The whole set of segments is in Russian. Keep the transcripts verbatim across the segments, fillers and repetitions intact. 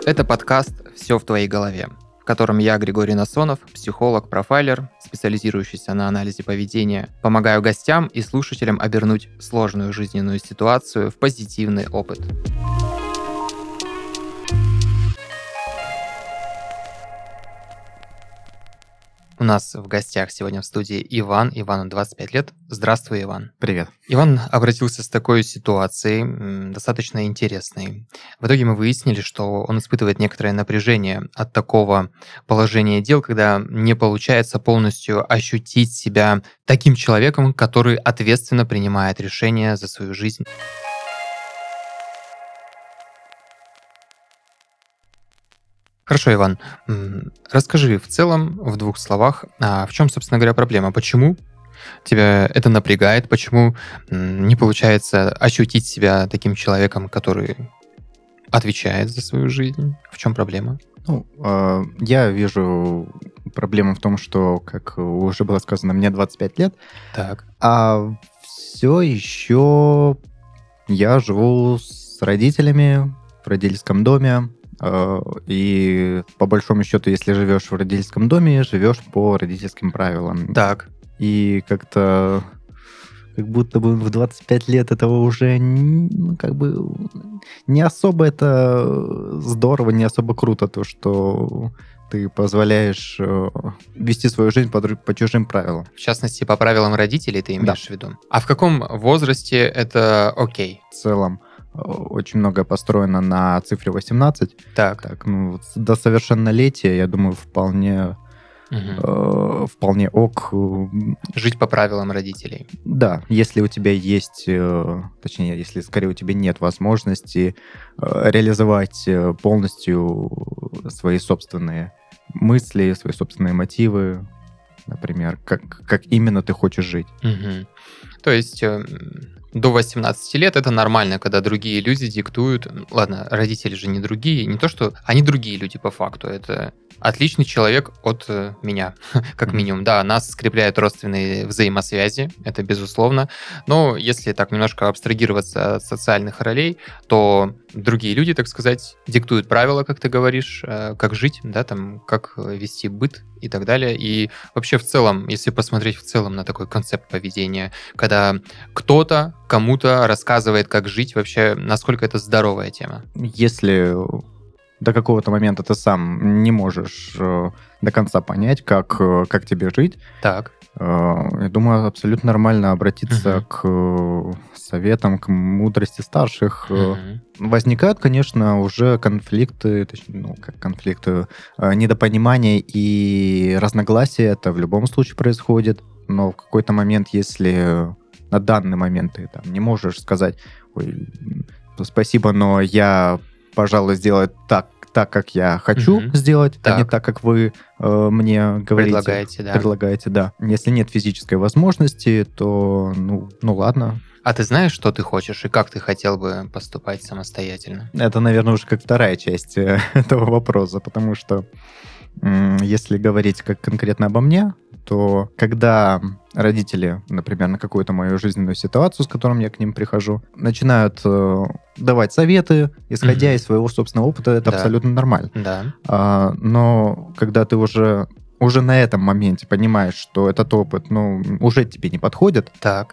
Это подкаст «Все в твоей голове», в котором я, Григорий Насонов, психолог, профайлер, специализирующийся на анализе поведения, помогаю гостям и слушателям обернуть сложную жизненную ситуацию в позитивный опыт. У нас в гостях сегодня в студии Иван. Ивану двадцать пять лет. Здравствуй, Иван. Привет. Иван обратился с такой ситуацией, достаточно интересной. В итоге мы выяснили, что он испытывает некоторое напряжение от такого положения дел, когда не получается полностью ощутить себя таким человеком, который ответственно принимает решения за свою жизнь. Хорошо, Иван, расскажи в целом, в двух словах, а в чем, собственно говоря, проблема? Почему тебя это напрягает? Почему не получается ощутить себя таким человеком, который отвечает за свою жизнь? В чем проблема? Ну, э, я вижу проблему в том, что, как уже было сказано, мне двадцать пять лет, Так. а все еще я живу с родителями в родительском доме. И по большому счету, если живешь в родительском доме, живешь по родительским правилам. Так. И как-то как будто бы в двадцать пять лет этого уже ну, как бы не особо это здорово, не особо круто, то, что ты позволяешь вести свою жизнь по, по чужим правилам. В частности, по правилам родителей ты имеешь Да. в виду? А в каком возрасте это окей? В целом очень многое построено на цифре восемнадцать. Так. Так, ну, до совершеннолетия, я думаю, вполне, Угу. э, вполне ок. Жить по правилам родителей. Да, если у тебя есть, э, точнее, если скорее у тебя нет возможности э, реализовать э, полностью свои собственные мысли, свои собственные мотивы, например, как, как именно ты хочешь жить. Угу. То есть э, до восемнадцати лет это нормально, когда другие люди диктуют. Ладно, родители же не другие, не то что они другие люди по факту. Это отличный человек от э, меня, как минимум. Да, нас скрепляют родственные взаимосвязи, это безусловно. Но если так немножко абстрагироваться от социальных ролей, то другие люди, так сказать, диктуют правила, как ты говоришь, э, как жить, да, там, как вести быт и так далее. И вообще в целом, если посмотреть в целом на такой концепт поведения, когда кто-то кому-то рассказывает, как жить, вообще, насколько это здоровая тема. Если до какого-то момента ты сам не можешь э, до конца понять, как, э, как тебе жить, Так. э, я думаю, абсолютно нормально обратиться Мгм. к э, советам, к мудрости старших. Э, Мгм. Возникают, конечно, уже конфликты, точнее, ну, как конфликты, э, недопонимания и разногласия, это в любом случае происходит, но в какой-то момент, если на данный момент ты там не можешь сказать: ой, спасибо, но я, пожалуй, сделаю так, так, как я хочу Мгм. сделать, а не Так. так, как вы э, мне говорите. Предлагаете, да. Предлагаете, да. Если нет физической возможности, то, ну, ну ладно. А ты знаешь, что ты хочешь и как ты хотел бы поступать самостоятельно? Это, наверное, уже как вторая часть э, этого вопроса, потому что м, если говорить как конкретно обо мне, то когда родители, например, на какую-то мою жизненную ситуацию, с которой я к ним прихожу, начинают э, давать советы, исходя Мгм. из своего собственного опыта, это Да. абсолютно нормально. Да. А, но когда ты уже, уже на этом моменте понимаешь, что этот опыт, ну, уже тебе не подходит, Так.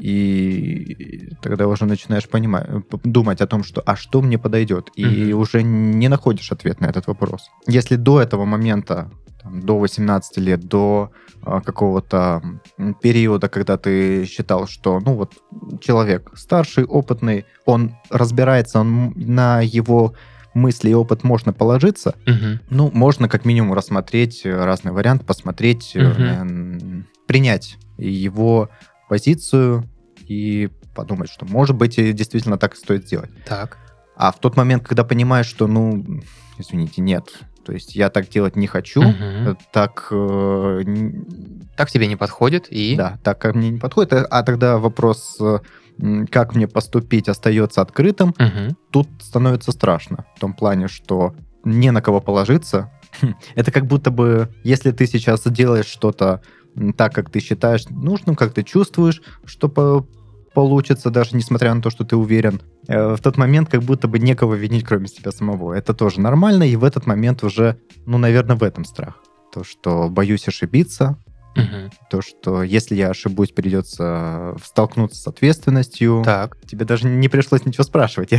и тогда уже начинаешь понимать, думать о том, что а что мне подойдет, и Мгм. уже не находишь ответ на этот вопрос. Если до этого момента, там, до восемнадцати лет, до а, какого-то м, периода, когда ты считал, что, ну вот, человек старший, опытный, он разбирается, он, на его мысли и опыт можно положиться, Мгм. ну, можно как минимум рассмотреть разные варианты, посмотреть, Мгм. э, принять его позицию и подумать, что, может быть, и действительно так и стоит сделать. Так. А в тот момент, когда понимаешь, что, ну, извините, нет, то есть я так делать не хочу, Мгм. э, так, э, н- Так тебе не подходит и... да, так как мне не подходит, а а тогда вопрос, э, м, как мне поступить, остается открытым. Мгм. Тут становится страшно, в том плане, что не на кого положиться. Это как будто бы, если ты сейчас делаешь что-то м, так, как ты считаешь нужным, как ты чувствуешь, что по- получится, даже несмотря на то, что ты уверен, э, в тот момент как будто бы некого винить, кроме себя самого. Это тоже нормально, и в этот момент уже, ну, наверное, в этом страх. То, что боюсь ошибиться, Мгм. то, что если я ошибусь, придется столкнуться с ответственностью. Так. Тебе даже не пришлось ничего спрашивать.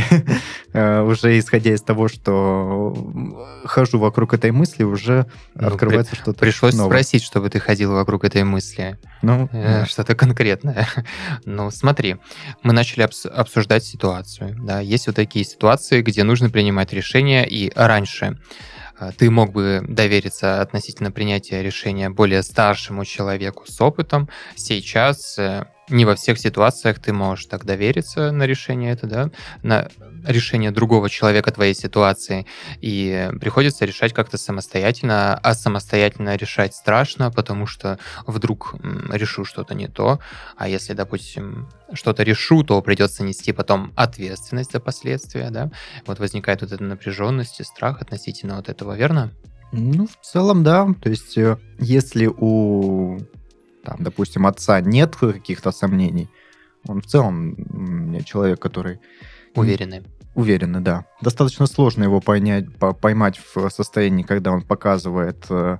Э, Уже исходя из того, что хожу вокруг этой мысли, уже Ну, открывается что-то Пришлось новое. спросить, чтобы ты ходил вокруг этой мысли. Ну, Э, да. Что-то конкретное. Ну, смотри, мы начали обс- обсуждать ситуацию. Да, есть вот такие ситуации, где нужно принимать решения, и раньше э, ты мог бы довериться относительно принятия решения более старшему человеку с опытом. Сейчас э, не во всех ситуациях ты можешь так довериться на решение это, да, на решение другого человека твоей ситуации, и приходится решать как-то самостоятельно, а самостоятельно решать страшно, потому что вдруг м, решу что-то не то, а если, допустим, что-то решу, то придется нести потом ответственность за последствия, да, вот возникает вот эта напряженность и страх относительно вот этого, верно? Ну, в целом, да. То есть, э, если у, там, допустим, отца нет каких-то сомнений, он в целом м, человек, который Уверены. уверенный, да. Достаточно сложно его понять, по- поймать в состоянии, когда он показывает э,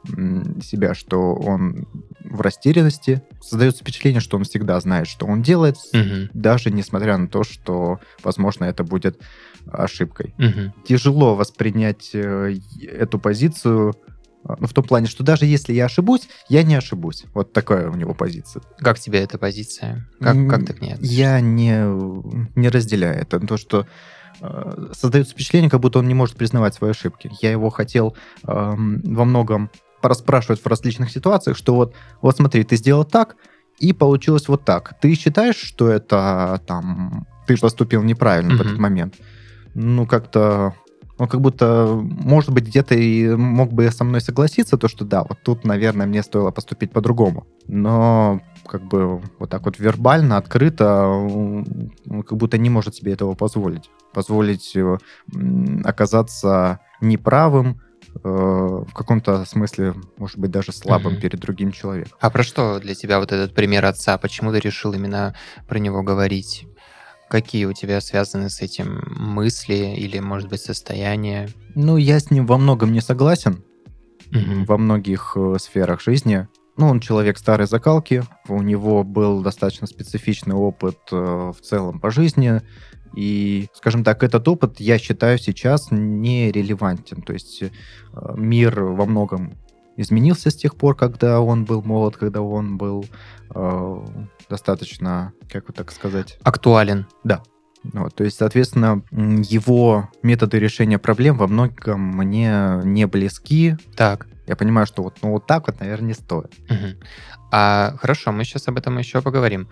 м, себя, что он в растерянности. Создается впечатление, что он всегда знает, что он делает, Мгм. даже несмотря на то, что, возможно, это будет ошибкой. Мгм. Тяжело воспринять э, эту позицию, э, ну, в том плане, что даже если я ошибусь, я не ошибусь. Вот такая у него позиция. Как тебе эта позиция? Как, М, как ты к ней относишься? Я не, не разделяю это. То, что э, создается впечатление, как будто он не может признавать свои ошибки. Я его хотел эм, во многом пораспрашивать в различных ситуациях, что вот, вот смотри, ты сделал так, и получилось вот так. Ты считаешь, что это там ты поступил неправильно в этот Мгм. момент? Ну, как-то он как будто, может быть, где-то и мог бы со мной согласиться, то, что да, вот тут, наверное, мне стоило поступить по-другому. Но как бы вот так вот вербально, открыто, он он как будто не может себе этого позволить. Позволить э, м, оказаться неправым, э, в каком-то смысле, может быть, даже слабым Мгм. перед другим человеком. А про что для тебя вот этот пример отца? Почему ты решил именно про него говорить? Какие у тебя связаны с этим мысли или, может быть, состояния? Ну, я с ним во многом не согласен, Мгм. во многих э, сферах жизни. Ну, он человек старой закалки, у него был достаточно специфичный опыт э, в целом по жизни, и, скажем так, этот опыт, я считаю, сейчас нерелевантен. То есть э, мир во многом изменился с тех пор, когда он был молод, когда он был э, достаточно, как вот так сказать, Актуален. да. Вот, то есть, соответственно, м, его методы решения проблем во многом мне не близки. Так. Я понимаю, что вот, ну, вот так вот, наверное, не стоит. Мгм. А, хорошо, мы сейчас об этом еще поговорим.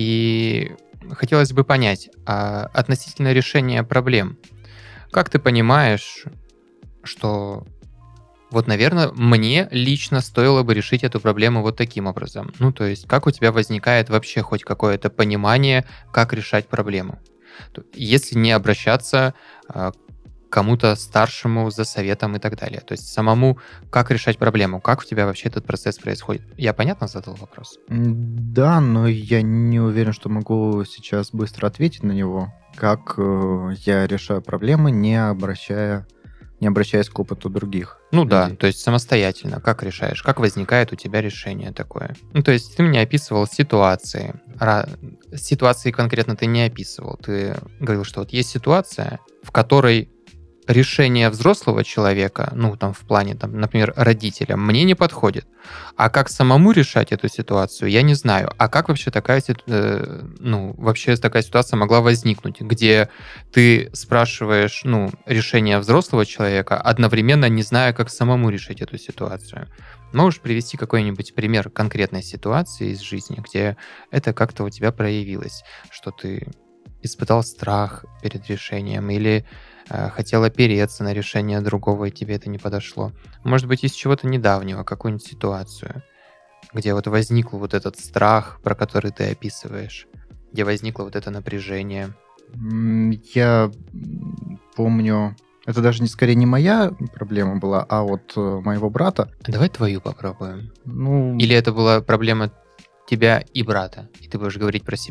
И хотелось бы понять, а, относительно решения проблем, как ты понимаешь, что вот, наверное, мне лично стоило бы решить эту проблему вот таким образом? Ну, то есть, как у тебя возникает вообще хоть какое-то понимание, как решать проблему? То- Если не обращаться а, к кому-то старшему за советом и так далее. То есть самому, как решать проблему, как у тебя вообще этот процесс происходит? Я понятно задал вопрос? М, Да, но я не уверен, что могу сейчас быстро ответить на него. Как э, я решаю проблемы, не обращая, не обращаясь к опыту других Ну да, людей. то есть самостоятельно, как решаешь, как возникает у тебя решение такое. Ну то есть ты мне описывал ситуации. Ра- Ситуации конкретно ты не описывал. Ты говорил, что вот есть ситуация, в которой решение взрослого человека, ну, там, в плане, там, например, родителя, мне не подходит. А как самому решать эту ситуацию, я не знаю. А как вообще такая, ситу- э, ну, вообще такая ситуация могла возникнуть, где ты спрашиваешь, ну, решение взрослого человека, одновременно не зная, как самому решить эту ситуацию? Можешь привести какой-нибудь пример конкретной ситуации из жизни, где это как-то у тебя проявилось, что ты испытал страх перед решением или э, хотел опереться на решение другого, и тебе это не подошло. Может быть, из чего-то недавнего, какую-нибудь ситуацию, где вот возник вот этот страх, про который ты описываешь, где возникло вот это напряжение. М, Я м, помню, это даже не скорее не моя проблема была, а вот э, моего брата. Давай твою попробуем. Ну, Или это была проблема тебя и брата, и ты будешь говорить про себя?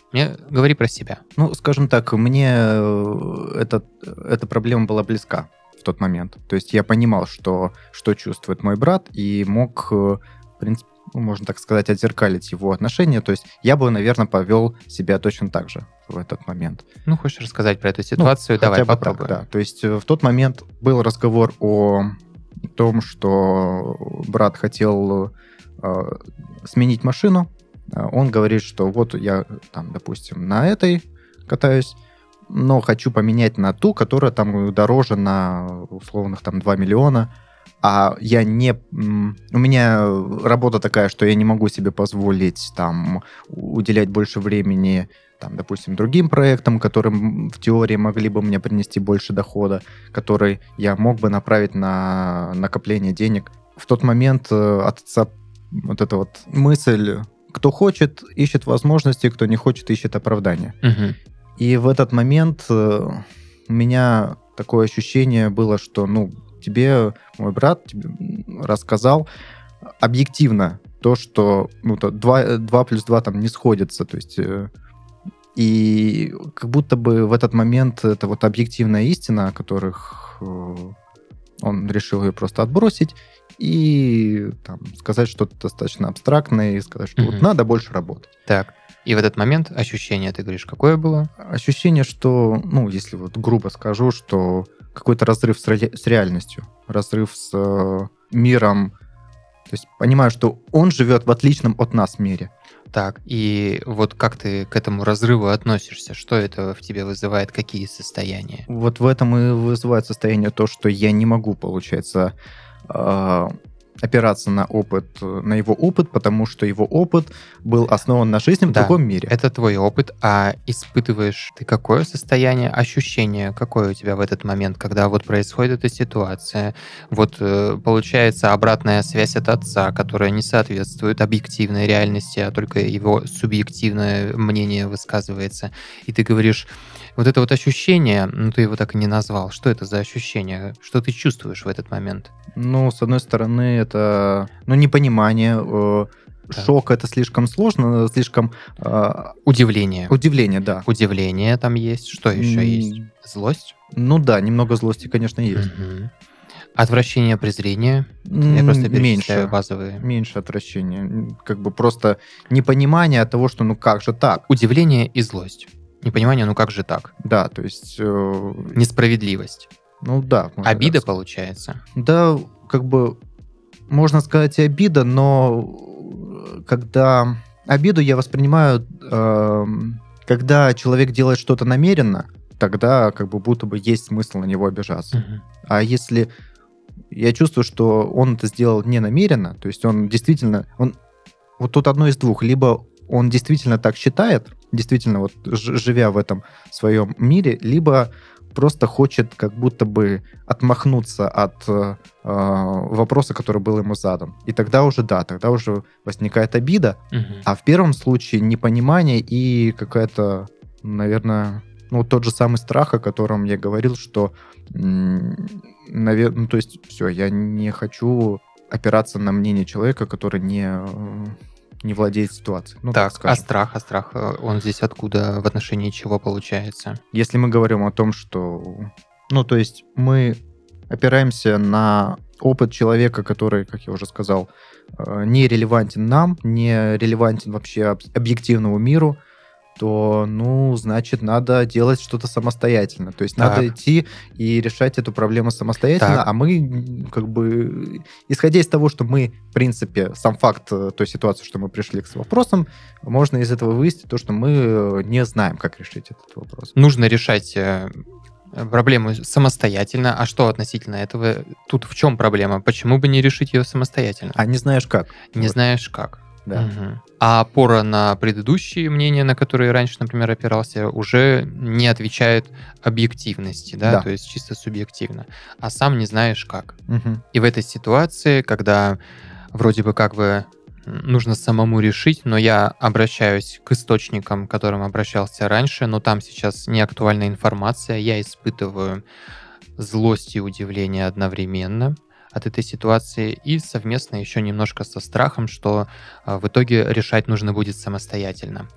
Мне говори про себя. Ну, скажем так, мне э, этот, эта проблема была близка в тот момент. То есть я понимал, что, что чувствует мой брат, и мог, э, в принципе, ну, можно так сказать, отзеркалить его отношения. То есть я бы, наверное, повел себя точно так же в этот момент. Ну, хочешь рассказать про эту ситуацию? Ну, Давай хотя бы попробуем. Так, да. То есть в тот момент был разговор о том, что брат хотел э, сменить машину. Он говорит, что вот я, там, допустим, на этой катаюсь, но хочу поменять на ту, которая там дороже на условных там два миллиона. А я не... У меня работа такая, что я не могу себе позволить там уделять больше времени, там, допустим, другим проектам, которым в теории могли бы мне принести больше дохода, который я мог бы направить на накопление денег. В тот момент от отца вот эта вот мысль: кто хочет, ищет возможности, кто не хочет, ищет оправдания. Угу. И в этот момент у меня такое ощущение было, что, ну, тебе мой брат тебе рассказал объективно то, что ну, то два плюс два там не сходится. То есть, и как будто бы в этот момент это вот объективная истина, о которых он решил ее просто отбросить и там, сказать что-то достаточно абстрактное, и сказать, что mm-hmm. вот надо больше работать. Так. И в этот момент ощущение, ты говоришь, какое было? Ощущение, что, ну, если вот грубо скажу, что какой-то разрыв с, ре- с реальностью, разрыв с э, миром. То есть понимаю, что он живет в отличном от нас мире. Так, и вот как ты к этому разрыву относишься? Что это в тебе вызывает? Какие состояния? Вот в этом и вызывает состояние то, что я не могу, получается, э- опираться на опыт, на его опыт, потому что его опыт был основан на жизни в да, другом мире. Это твой опыт, а испытываешь ты какое состояние, ощущение, какое у тебя в этот момент, когда вот происходит эта ситуация, вот получается обратная связь от отца, которая не соответствует объективной реальности, а только его субъективное мнение высказывается, и ты говоришь, вот это вот ощущение, ну ты его так и не назвал, что это за ощущение, что ты чувствуешь в этот момент? Ну, с одной стороны, это, ну, непонимание, э, да. Шок — это слишком сложно, слишком... Э, удивление. Удивление, да. Удивление там есть. Что еще mm. есть? Злость? Ну да, немного злости, конечно, есть. Mm-hmm. Отвращение, презрение? Mm, Я просто перечисляю базовые. Меньше отвращения. Как бы просто непонимание того, что ну как же так? Удивление и злость. Непонимание, ну как же так? Да, то есть... Э, Несправедливость. Ну да. Обида, получается? Да, как бы можно сказать и обида, но когда обиду я воспринимаю, э, когда человек делает что-то намеренно, тогда как бы будто бы есть смысл на него обижаться. Uh-huh. А если я чувствую, что он это сделал не намеренно, то есть он действительно, он вот тут одно из двух, либо он действительно так считает, действительно вот живя в этом своем мире, либо просто хочет как будто бы отмахнуться от э, вопроса, который был ему задан. И тогда уже, да, тогда уже возникает обида, угу. А в первом случае непонимание и какая-то, наверное, ну, тот же самый страх, о котором я говорил, что, наверное, ну, то есть все, я не хочу опираться на мнение человека, который не... не владеет ситуацией. Ну, так, так а страх, а страх, он здесь откуда, в отношении чего получается? Если мы говорим о том, что... Ну, то есть мы опираемся на опыт человека, который, как я уже сказал, не релевантен нам, не релевантен вообще объективному миру, то, ну, значит, надо делать что-то самостоятельно. То есть так. Надо идти и решать эту проблему самостоятельно, так. А мы, как бы, исходя из того, что мы, в принципе, сам факт той ситуации, что мы пришли к вопросам, можно из этого вывести то, что мы не знаем, как решить этот вопрос. Нужно решать проблему самостоятельно. А что относительно этого? Тут в чем проблема? Почему бы не решить ее самостоятельно? А не знаешь как. Не вот. знаешь как. Да. Угу. А опора на предыдущие мнения, на которые раньше, например, опирался, уже не отвечает объективности, да, да. То есть чисто субъективно. А сам не знаешь как. Угу. И в этой ситуации, когда вроде бы как бы нужно самому решить, но я обращаюсь к источникам, к которым обращался раньше, но там сейчас не актуальная информация, я испытываю злость и удивление одновременно от этой ситуации и совместно еще немножко со страхом, что в итоге решать нужно будет самостоятельно.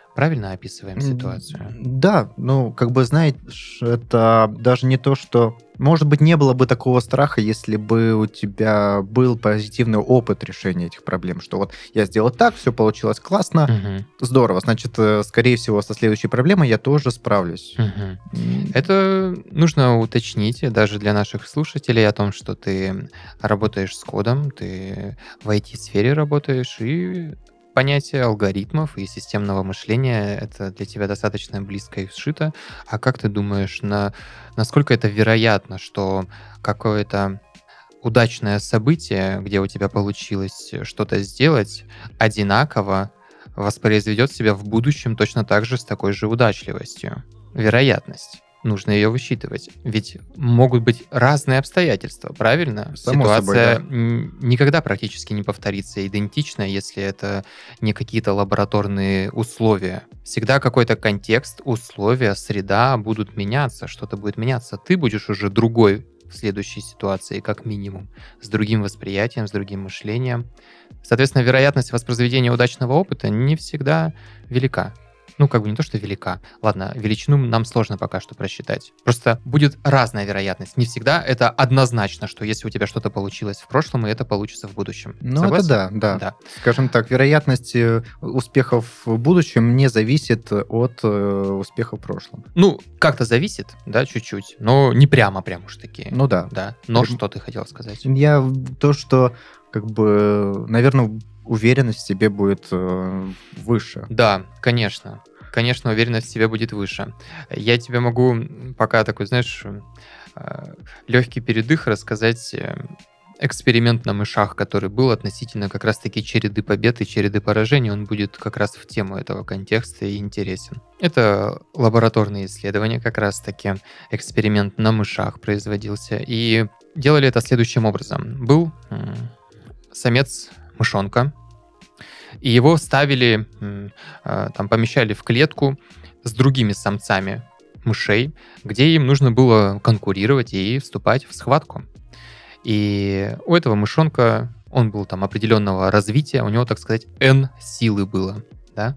Правильно описываем ситуацию? Да, ну, как бы, знаешь, это даже не то, что... Может быть, не было бы такого страха, если бы у тебя был позитивный опыт решения этих проблем, что вот я сделал так, все получилось классно, Мгм. здорово, значит, э, скорее всего, со следующей проблемой я тоже справлюсь. Мгм. М, Это нужно уточнить даже для наших слушателей о том, что ты работаешь с кодом, ты в ай ти-сфере работаешь, и понятие алгоритмов и системного мышления — это для тебя достаточно близко и вшито. А как ты думаешь, на, насколько это вероятно, что какое-то удачное событие, где у тебя получилось что-то сделать, одинаково воспроизведет себя в будущем точно так же с такой же удачливостью? Вероятность. Нужно ее высчитывать. Ведь могут быть разные обстоятельства, правильно? Само собой, Ситуация да. м, никогда практически не повторится идентично, если это не какие-то лабораторные условия. Всегда какой-то контекст, условия, среда будут меняться, что-то будет меняться. Ты будешь уже другой в следующей ситуации, как минимум, с другим восприятием, с другим мышлением. Соответственно, вероятность воспроизведения удачного опыта не всегда велика. Ну, как бы не то, что велика. Ладно, величину нам сложно пока что просчитать. Просто будет разная вероятность. Не всегда это однозначно, что если у тебя что-то получилось в прошлом, и это получится в будущем. Ну, это Согласен? да, да. Да. Скажем так, вероятность э, успехов в будущем не зависит от э, успеха в прошлом. Ну, как-то зависит, да, чуть-чуть, но не прямо прям уж таки. Ну да. Да. Но Прям- что ты хотел сказать? Я в- то, что, как бы, наверное, уверенность в себе будет э, выше. Да, конечно. Конечно, уверенность в себе будет выше. Я тебе могу м, пока такой, знаешь, легкий передых рассказать э, эксперимент на мышах, который был относительно как раз-таки череды побед и череды поражений. Он будет как раз в тему этого контекста и интересен. Это лабораторные исследования, как раз-таки эксперимент на мышах производился. И делали это следующим образом. Был м, самец-мышонка, и его ставили, м, а, там, помещали в клетку с другими самцами мышей, где им нужно было конкурировать и вступать в схватку. И у этого мышонка, он был там определенного развития, у него, так сказать, N силы было. Да?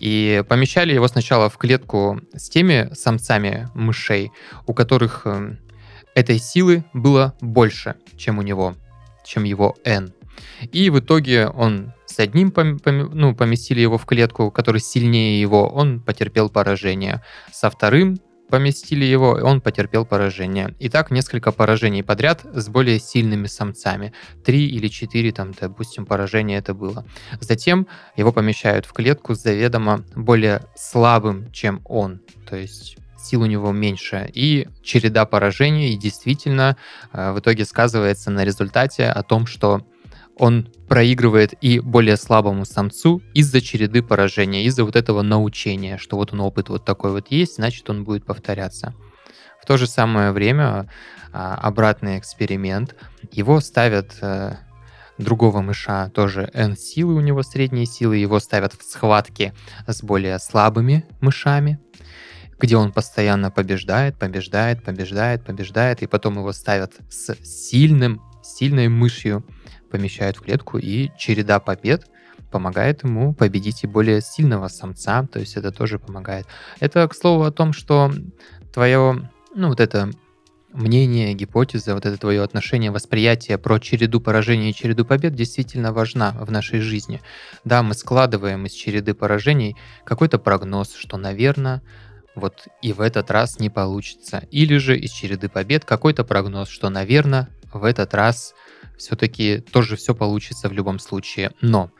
И помещали его сначала в клетку с теми самцами мышей, у которых эм, этой силы было больше, чем у него, чем его N. И в итоге он с одним пом- пом- ну, поместили его в клетку, который сильнее его, он потерпел поражение. Со вторым поместили его, и он потерпел поражение. И так несколько поражений подряд с более сильными самцами. Три или четыре, там, допустим, поражения это было. Затем его помещают в клетку с заведомо более слабым, чем он. То есть сил у него меньше. И череда поражений, и действительно э, в итоге сказывается на результате о том, что он проигрывает и более слабому самцу из-за череды поражения, из-за вот этого научения, что вот он опыт вот такой вот есть, значит, он будет повторяться. В то же самое время а, обратный эксперимент. Его ставят э, другого мыша, тоже N силы у него, средние силы, его ставят в схватке с более слабыми мышами, где он постоянно побеждает, побеждает, побеждает, побеждает, и потом его ставят с сильным, сильной мышью, помещают в клетку, и череда побед помогает ему победить и более сильного самца, то есть это тоже помогает. Это, к слову, о том, что твое, ну, вот это мнение, гипотеза, вот это твое отношение, восприятие про череду поражений и череду побед действительно важна в нашей жизни. Да, мы складываем из череды поражений какой-то прогноз, что, наверное, вот и в этот раз не получится. Или же из череды побед какой-то прогноз, что, наверное, в этот раз все-таки тоже все получится в любом случае. Но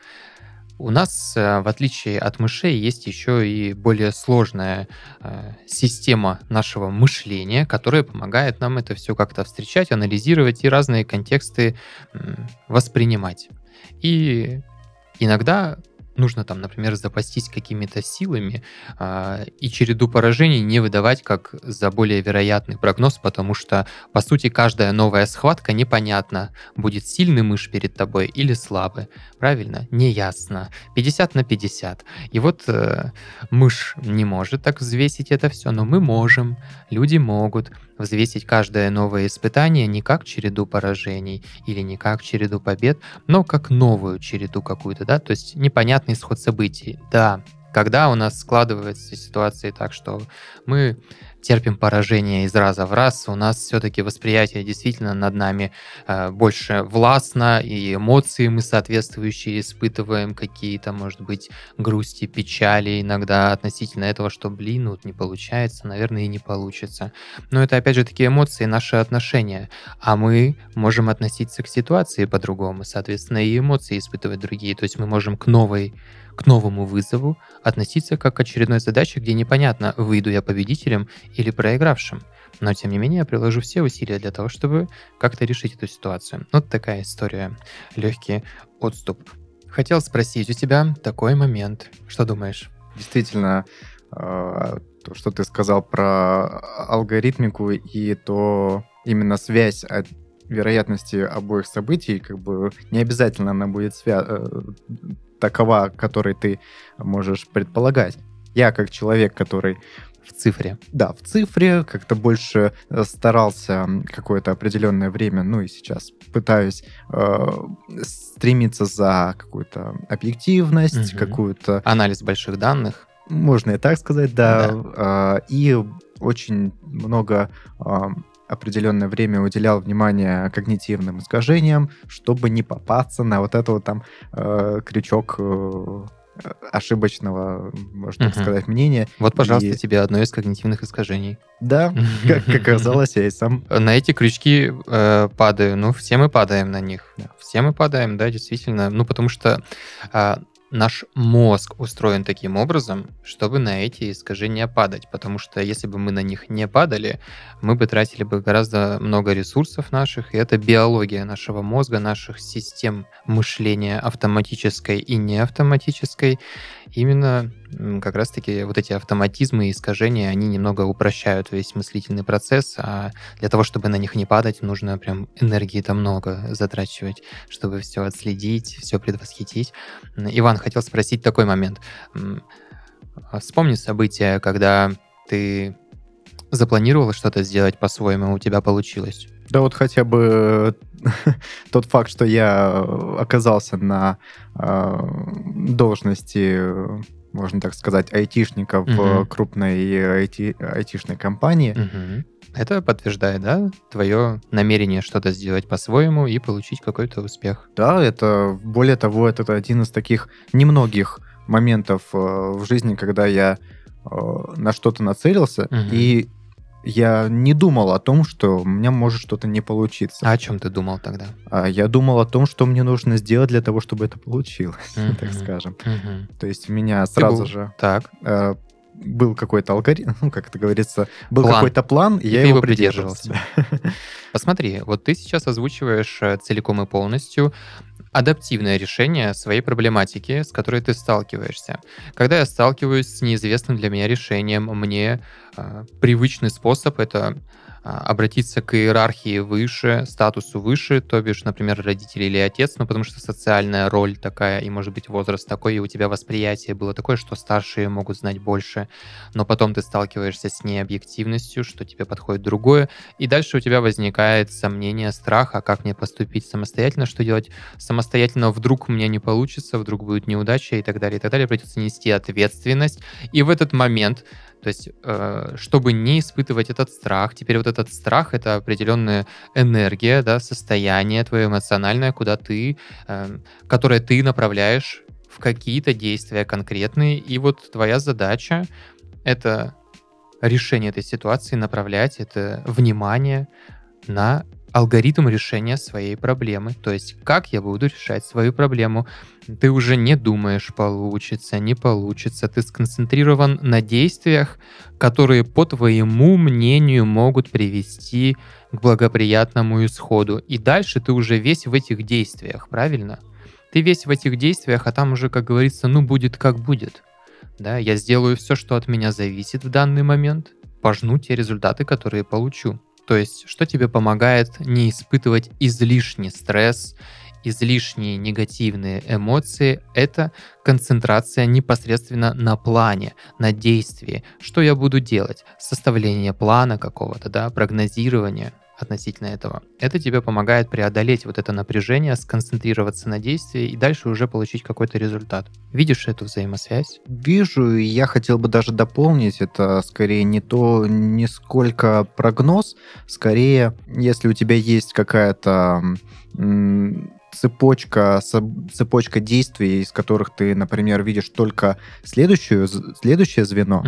у нас, э, в отличие от мышей, есть еще и более сложная э, система нашего мышления, которая помогает нам это все как-то встречать, анализировать и разные контексты м, воспринимать. И иногда нужно там, например, запастись какими-то силами а, и череду поражений не выдавать как за более вероятный прогноз, потому что, по сути, каждая новая схватка непонятна, будет сильный мышь перед тобой или слабый. Правильно? Неясно. пятьдесят на пятьдесят. И вот э, мышь не может так взвесить это все, но мы можем, люди могут взвесить каждое новое испытание не как череду поражений или не как череду побед, но как новую череду какую-то, да, то есть непонятный исход событий. Да, Когда у нас складывается ситуация так, что мы терпим поражение из раза в раз, у нас все-таки восприятие действительно над нами э, больше властно, и эмоции мы соответствующие испытываем, какие-то, может быть, грусти, печали иногда относительно этого, что, блин, вот не получается, наверное, и не получится. Но это, опять же, такие эмоции, наши отношения, а мы можем относиться к ситуации по-другому, соответственно, и эмоции испытывать другие, то есть мы можем к новой к новому вызову относиться как к очередной задаче, где непонятно, выйду я победителем или проигравшим. Но, тем не менее, я приложу все усилия для того, чтобы как-то решить эту ситуацию. Вот такая история. Легкий отступ. Хотел спросить у тебя такой момент. Что думаешь? Действительно, то, что ты сказал про алгоритмику и то именно связь от вероятности обоих событий, как бы не обязательно она будет свя... такова, которой ты можешь предполагать. Я как человек, который в цифре. Да, в цифре как-то больше старался какое-то определенное время, ну и сейчас пытаюсь э, стремиться за какую-то объективность, угу. какую-то... Анализ больших данных. Можно и так сказать, да. да. Э, и очень много... Э, определенное время уделял внимание когнитивным искажениям, чтобы не попасться на вот это вот там э, крючок э, ошибочного, можно так uh-huh. сказать, мнения. Вот, пожалуйста, и... тебе одно из когнитивных искажений. Да, как оказалось, я и сам... На эти крючки э, падаю. Ну, все мы падаем на них. Да. Все мы падаем, да, действительно. Ну, потому что... Э, наш мозг устроен таким образом, чтобы на эти искажения падать, потому что если бы мы на них не падали, мы бы тратили бы гораздо много ресурсов наших, и это биология нашего мозга, наших систем мышления автоматической и неавтоматической. Именно как раз-таки вот эти автоматизмы и искажения, они немного упрощают весь мыслительный процесс, а для того, чтобы на них не падать, нужно прям энергии-то много затрачивать, чтобы все отследить, все предвосхитить. Иван, хотел спросить такой момент. Вспомни события, когда ты запланировал что-то сделать по-своему, а у тебя получилось. Да вот хотя бы тот факт, что я оказался на э, должности, можно так сказать, айтишника в угу. крупной айти, айтишной компании. Угу. Это подтверждает, да, твое намерение что-то сделать по-своему и получить какой-то успех. Да, это, более того, это один из таких немногих моментов э, в жизни, когда я э, на что-то нацелился, угу. и я не думал о том, что у меня может что-то не получиться. А о чем ты думал тогда? А я думал о том, что мне нужно сделать для того, чтобы это получилось, uh-huh. так скажем. Uh-huh. То есть у меня сразу был... же так. Э, был какой-то алгоритм, ну, как это говорится, был план. какой-то план, и, и я его, его придерживался. придерживался. Посмотри, вот ты сейчас озвучиваешь целиком и полностью адаптивное решение своей проблематики, с которой ты сталкиваешься. Когда я сталкиваюсь с неизвестным для меня решением, мне э, привычный способ — это э, обратиться к иерархии выше, статусу выше, то бишь, например, родители или отец, ну, потому что социальная роль такая, и, может быть, возраст такой, и у тебя восприятие было такое, что старшие могут знать больше, но потом ты сталкиваешься с необъективностью, что тебе подходит другое, и дальше у тебя возникает сомнение, страх, а как мне поступить самостоятельно, что делать самостоятельно, самостоятельно, вдруг у меня не получится, вдруг будет неудача и так далее, и так далее. Придется нести ответственность. И в этот момент, то есть, э, чтобы не испытывать этот страх, теперь вот этот страх — это определенная энергия, да, состояние твое эмоциональное, куда ты, э, которое ты направляешь в какие-то действия конкретные. И вот твоя задача — это решение этой ситуации, направлять это внимание на алгоритм решения своей проблемы. То есть, как я буду решать свою проблему. Ты уже не думаешь, получится, не получится. Ты сконцентрирован на действиях, которые, по твоему мнению, могут привести к благоприятному исходу. И дальше ты уже весь в этих действиях, правильно? Ты весь в этих действиях, а там уже, как говорится, ну, будет как будет. Да, я сделаю все, что от меня зависит в данный момент, пожну те результаты, которые получу. То есть, что тебе помогает не испытывать излишний стресс, излишние негативные эмоции, это концентрация непосредственно на плане, на действии. Что я буду делать? Составление плана какого-то, да, прогнозирование, относительно этого. Это тебе помогает преодолеть вот это напряжение, сконцентрироваться на действии и дальше уже получить какой-то результат. Видишь эту взаимосвязь? Вижу, и я хотел бы даже дополнить, это скорее не то, не сколько прогноз, скорее, если у тебя есть какая-то м, цепочка, цепочка действий, из которых ты, например, видишь только следующую, следующее звено,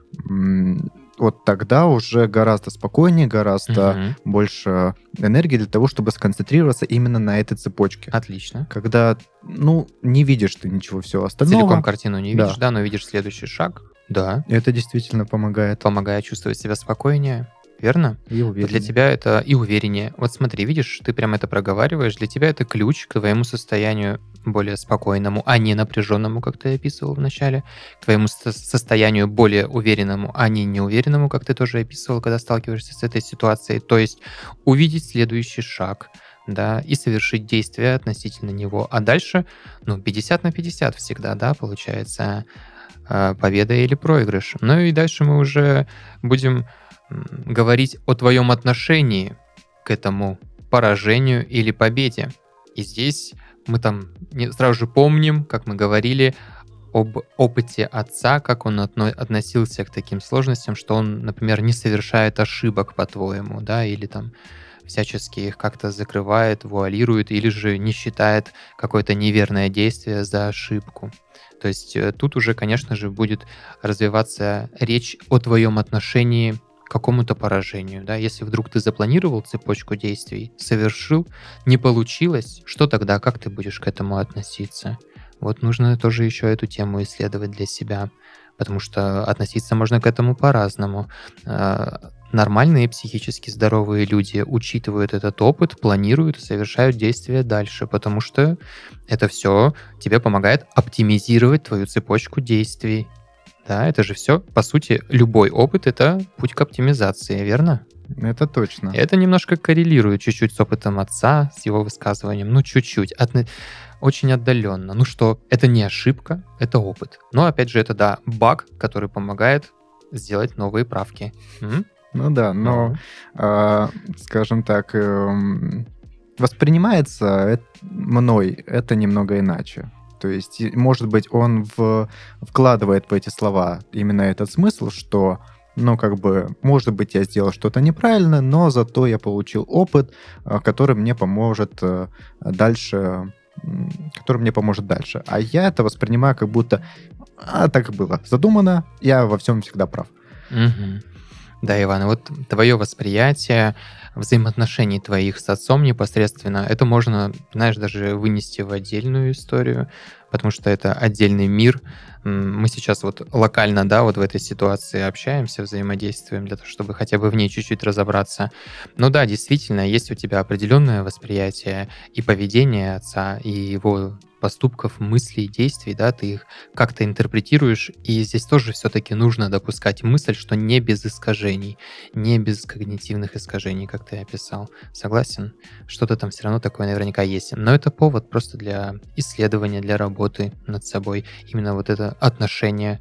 Угу. вот тогда уже гораздо спокойнее, гораздо Угу. больше энергии для того, чтобы сконцентрироваться именно на этой цепочке. Отлично. Когда, ну, не видишь ты ничего всего остального. Целиком картину не Да. видишь, да, но видишь следующий шаг. Да. Это действительно помогает. Помогает чувствовать себя спокойнее, верно? И увереннее. Для тебя это и увереннее. Вот смотри, видишь, ты прям это проговариваешь, для тебя это ключ к твоему состоянию более спокойному, а не напряженному, как ты описывал в начале, к твоему со- состоянию более уверенному, а не неуверенному, как ты тоже описывал, когда сталкиваешься с этой ситуацией. То есть увидеть следующий шаг, да, и совершить действие относительно него. А дальше, ну, пятьдесят на пятьдесят всегда, да, получается, э, победа или проигрыш. Ну и дальше мы уже будем м, говорить о твоем отношении к этому поражению или победе. И здесь мы там не- сразу же помним, как мы говорили, об опыте отца, как он отно- относился к таким сложностям, что он, например, не совершает ошибок, по-твоему, да, или там всячески их как-то закрывает, вуалирует, или же не считает какое-то неверное действие за ошибку. То есть э, тут уже, конечно же, будет развиваться речь о твоем отношении к какому-то поражению. Да? Если вдруг ты запланировал цепочку действий, совершил, не получилось, что тогда, как ты будешь к этому относиться? Вот нужно тоже еще эту тему исследовать для себя, потому что относиться можно к этому по-разному. Э, Нормальные психически здоровые люди учитывают этот опыт, планируют, совершают действия дальше, потому что это все тебе помогает оптимизировать твою цепочку действий. Да, это же все, по сути, любой опыт — это путь к оптимизации, верно? Это точно. Это немножко коррелирует чуть-чуть с опытом отца, с его высказыванием, ну чуть-чуть, отна- очень отдаленно. Ну что, это не ошибка, это опыт. Но опять же, это, да, баг, который помогает сделать новые правки. М? Ну да, но, Ну. а, скажем так, эм, воспринимается эт- мной это немного иначе. То есть, и, может быть, он в- вкладывает в эти слова именно этот смысл, что, ну, как бы, может быть, я сделал что-то неправильно, но зато я получил опыт, а, который мне поможет э, дальше, м, который мне поможет дальше. А я это воспринимаю как будто, а, так и было задумано, я во всем всегда прав. Мгм. Да, Иван, вот твое восприятие взаимоотношений твоих с отцом непосредственно, это можно, знаешь, даже вынести в отдельную историю, потому что это отдельный мир. М, Мы сейчас вот локально, да, вот в этой ситуации общаемся, взаимодействуем для того, чтобы хотя бы в ней чуть-чуть разобраться. Ну да, действительно, есть у тебя определенное восприятие и поведения отца, и его поступков, мыслей, действий, да, ты их как-то интерпретируешь, и здесь тоже все-таки нужно допускать мысль, что не без искажений, не без когнитивных искажений, как ты описал. Согласен? Что-то там все равно такое наверняка есть. Но это повод просто для исследования, для работы над собой. Именно вот это отношение.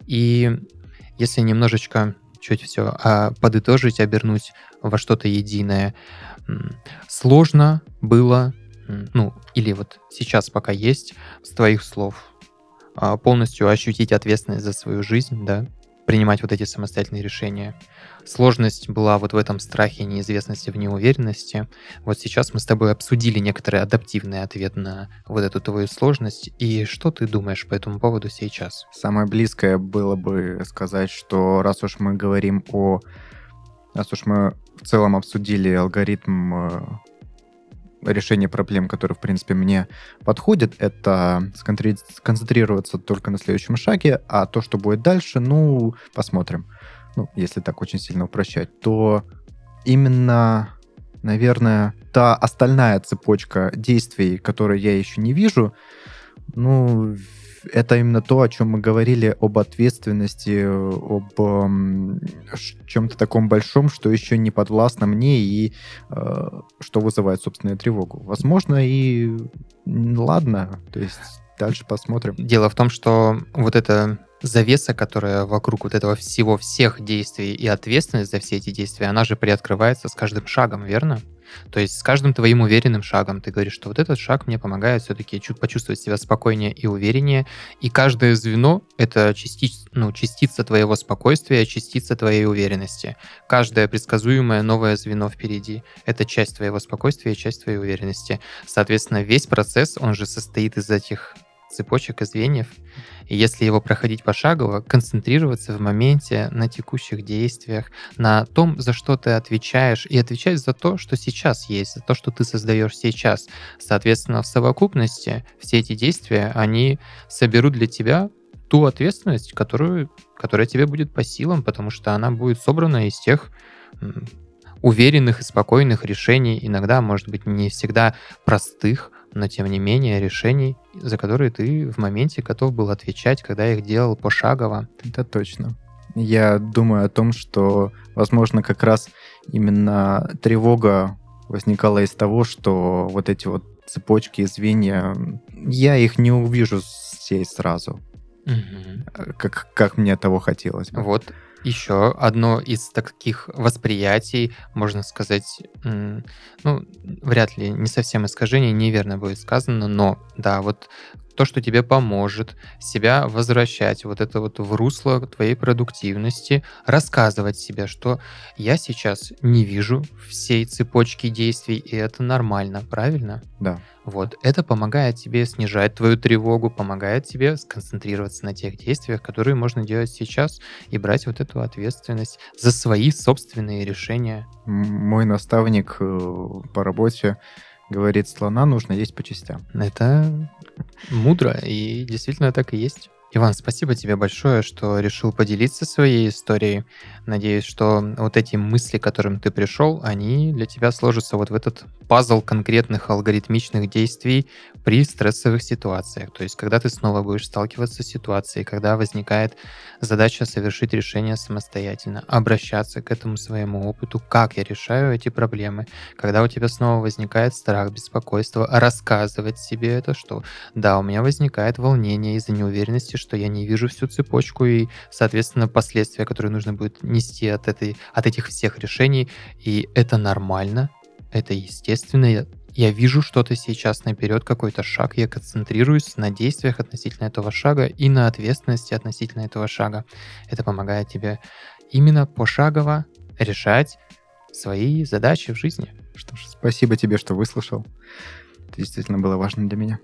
И если немножечко чуть все подытожить, обернуть во что-то единое, м, сложно было, м, ну, или вот сейчас пока есть, с твоих слов, а, полностью ощутить ответственность за свою жизнь, да, принимать вот эти самостоятельные решения. Сложность была вот в этом страхе, неизвестности, в неуверенности. Вот сейчас мы с тобой обсудили некоторый адаптивный ответ на вот эту твою сложность. И что ты думаешь по этому поводу сейчас? Самое близкое было бы сказать, что раз уж мы говорим о... Раз уж мы в целом обсудили алгоритм э, решения проблем, который, в принципе, мне подходит, это сконцентри- сконцентрироваться только на следующем шаге, а то, что будет дальше, ну, посмотрим. Ну, если так очень сильно упрощать, то именно, наверное, та остальная цепочка действий, которые я еще не вижу, ну, это именно то, о чем мы говорили, об ответственности, об эм, ш- чем-то таком большом, что еще не подвластно мне и э, что вызывает собственную тревогу. Возможно, и м, ладно, то есть дальше посмотрим. Дело в том, что вот это завеса, которая вокруг вот этого всего, всех действий и ответственность за все эти действия, она же приоткрывается с каждым шагом, верно? То есть с каждым твоим уверенным шагом ты говоришь, что вот этот шаг мне помогает все-таки чуть почувствовать себя спокойнее и увереннее, и каждое звено — это частиц, ну, частица твоего спокойствия, частица твоей уверенности. Каждое предсказуемое новое звено впереди — это часть твоего спокойствия и часть твоей уверенности. Соответственно, весь процесс, он же состоит из этих цепочек и звеньев. И если его проходить пошагово, концентрироваться в моменте на текущих действиях, на том, за что ты отвечаешь, и отвечать за то, что сейчас есть, за то, что ты создаешь сейчас. Соответственно, в совокупности все эти действия, они соберут для тебя ту ответственность, которую, которая тебе будет по силам, потому что она будет собрана из тех м, уверенных и спокойных решений, иногда, может быть, не всегда простых, но тем не менее решений, за которые ты в моменте готов был отвечать, когда их делал пошагово. Это точно. Я думаю о том, что, возможно, как раз именно тревога возникала из того, что вот эти вот цепочки и звенья, я их не увижу всей сразу, Мгм. как, как мне того хотелось бы. Вот еще одно из таких восприятий, можно сказать, м, ну, вряд ли, не совсем искажение, неверно будет сказано, но да, вот то, что тебе поможет себя возвращать вот это вот в русло твоей продуктивности, рассказывать себе, что я сейчас не вижу всей цепочки действий, и это нормально, правильно? Да. Вот, это помогает тебе снижать твою тревогу, помогает тебе сконцентрироваться на тех действиях, которые можно делать сейчас, и брать вот эту ответственность за свои собственные решения. М- Мой наставник э, по работе говорит, слона нужно есть по частям. Это мудро, и действительно так и есть. Иван, спасибо тебе большое, что решил поделиться своей историей. Надеюсь, что вот эти мысли, к которым ты пришел, они для тебя сложатся вот в этот пазл конкретных алгоритмичных действий при стрессовых ситуациях. То есть, когда ты снова будешь сталкиваться с ситуацией, когда возникает задача совершить решение самостоятельно, обращаться к этому своему опыту, как я решаю эти проблемы. Когда у тебя снова возникает страх, беспокойство, рассказывать себе это, что да, у меня возникает волнение из-за неуверенности, что я не вижу всю цепочку и, соответственно, последствия, которые нужно будет нести от, этой, от этих всех решений. И это нормально, это естественно. Я, я вижу что-то сейчас наперед, какой-то шаг, я концентрируюсь на действиях относительно этого шага и на ответственности относительно этого шага. Это помогает тебе именно пошагово решать свои задачи в жизни. Что ж, спасибо тебе, что выслушал. Это действительно было важно для меня.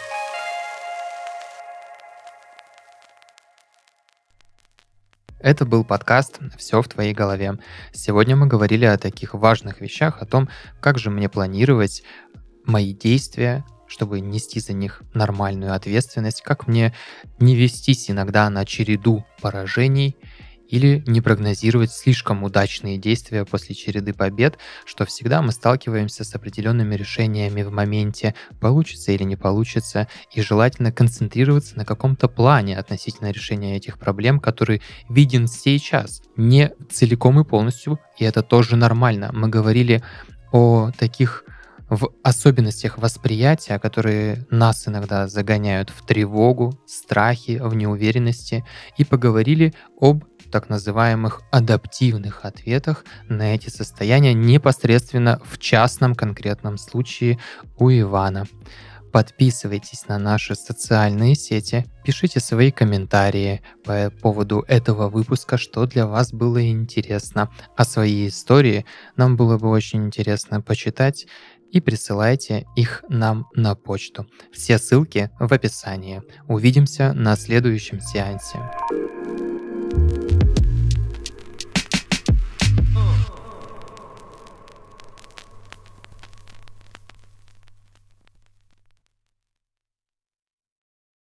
Это был подкаст «Все в твоей голове». Сегодня мы говорили о таких важных вещах, о том, как же мне планировать мои действия, чтобы нести за них нормальную ответственность, как мне не вестись иногда на череду поражений или не прогнозировать слишком удачные действия после череды побед, что всегда мы сталкиваемся с определенными решениями в моменте, получится или не получится, и желательно концентрироваться на каком-то плане относительно решения этих проблем, который виден сейчас, не целиком и полностью, и это тоже нормально. Мы говорили о таких в особенностях восприятия, которые нас иногда загоняют в тревогу, страхи, в неуверенности, и поговорили об так называемых адаптивных ответах на эти состояния непосредственно в частном конкретном случае у Ивана. Подписывайтесь на наши социальные сети, пишите свои комментарии по поводу этого выпуска, что для вас было интересно, а свои истории нам было бы очень интересно почитать, и присылайте их нам на почту. Все ссылки в описании. Увидимся на следующем сеансе.